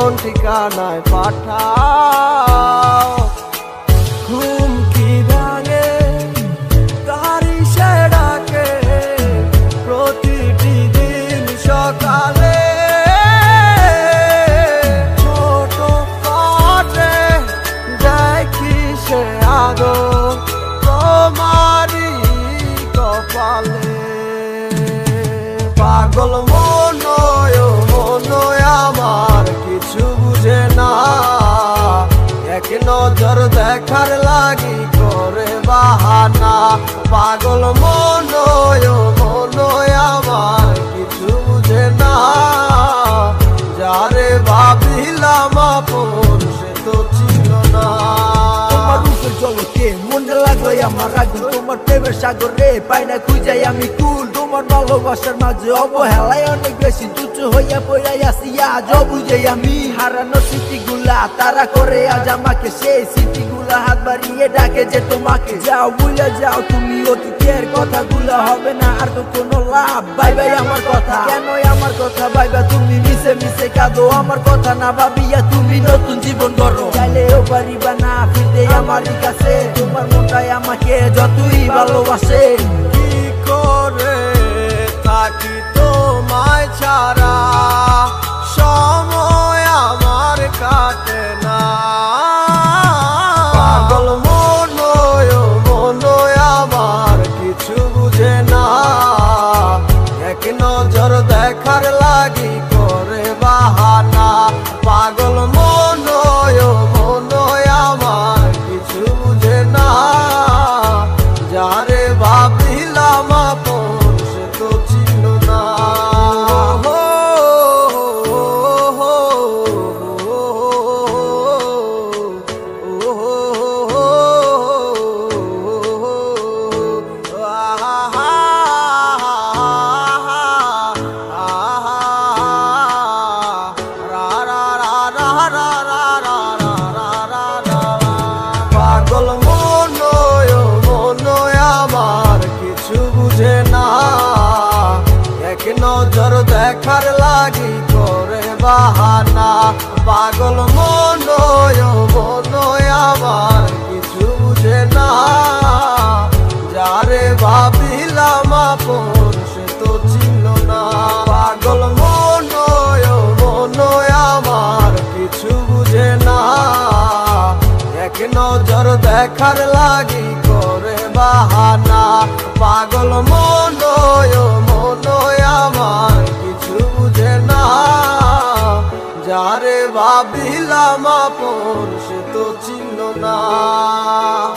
কোন ঠিকানায় পাঠাও। হুমকি ভাঙে গাড়ি সে ডাকে প্রতিটি দিন সকালে, ছোট কাটে দেখি সে আদর তোমারই কপালে। পাগল মনয় আমার কিছু বুঝে না, এক নজর দেখার লাগি করে বাহানা। পাগল মনয় আমার কিছু বুঝে না, যারে ভাবিলাম আপন সে তো ছিল না। তোমার রূপের জলকে মনটা লাগলো আমার আগুন, তোমার প্রেমের সাগরে পাই না খুঁজাই আমি কুল। তোমার ভালোবাসার মাঝে অবহেলায় অনেক বেশি তুচ্ছ হইয়া পড়াই আসি আজ বুঝে আমি। হারানো স্মৃতিগুলা তারা করে আজ আমাকে, সেই স্মৃতিগুলা হাত বাড়িয়ে ডাকে যে তোমাকে। যাও ভুলে যাও তুমি অতীতের কথাগুলা, হবে না আর তো কোনো লাভ। বাই বাই আমার কথা, কেন আমার কথা ভাইবা তুমি মিশে মিশে কাঁদো। আমার কথা না ভাবিয়া তুমি নতুন জীবন গড়ো, চাইলেও পারিবা না ফিরতে আমার কাছে। তোমার মনটাই আমাকে যতই ভালোবাসে। কি করে থাকি তোমায় ছাড়া, সময় আমার কাটে না। পাগল মনয় আমার কিছু বুঝে না, এক নজর দেখার লাগি করে বাহানা। পাগল মনয় আমার কিছু বুঝে না, যারে ভাবিলাম আপন সে তো ছিল না। পাগল মনয় আমার কিছু বুঝে না, এক নজর দেখার লাগি করে বাহানা। পাগল মনয় আমার কিছু বুঝে না, যারে ভাবিলাম আপন সে তো ছিল না। পাগল মনয় আমার কিছু বুঝে না, এক নজর দেখার লাগি করে বাহানা। পাগল মনয় আমার কিছু বুঝে না, যারে ভাবিলাম আপন সে তো ছিল না।